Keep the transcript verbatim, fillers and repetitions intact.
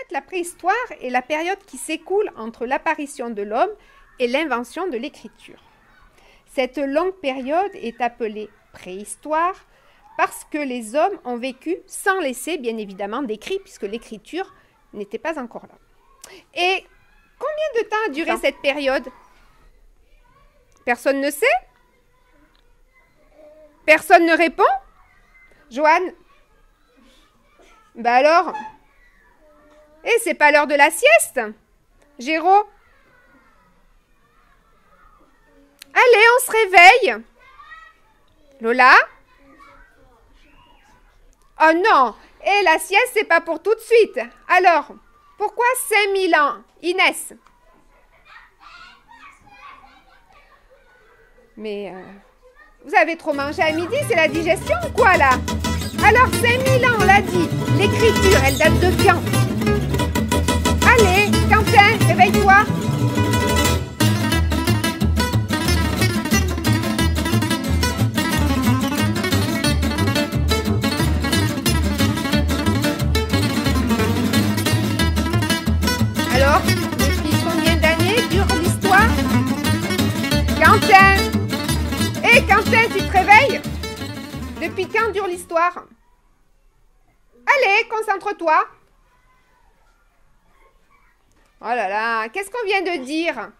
fait, la préhistoire est la période qui s'écoule entre l'apparition de l'homme et l'invention de l'écriture. Cette longue période est appelée préhistoire parce que les hommes ont vécu sans laisser, bien évidemment, d'écrit, puisque l'écriture n'était pas encore là. Et combien de temps a duré cette période? Personne ne sait? Personne ne répond? Joanne? Ben alors? Eh, c'est pas l'heure de la sieste? Géraud? Allez, on se réveille. Lola? Oh non! Et la sieste, c'est pas pour tout de suite. Alors, pourquoi cinq mille ans? Inès? Mais euh, vous avez trop mangé à midi, c'est la digestion ou quoi là? Alors cinq mille ans, on l'a dit. L'écriture, elle date de quand? Allez, Quentin, réveille-toi. Alors, depuis combien d'années dure l'histoire? Quentin! Hé, Quentin, tu te réveilles? Depuis quand dure l'histoire? Allez, concentre-toi. Oh là là, qu'est-ce qu'on vient de dire?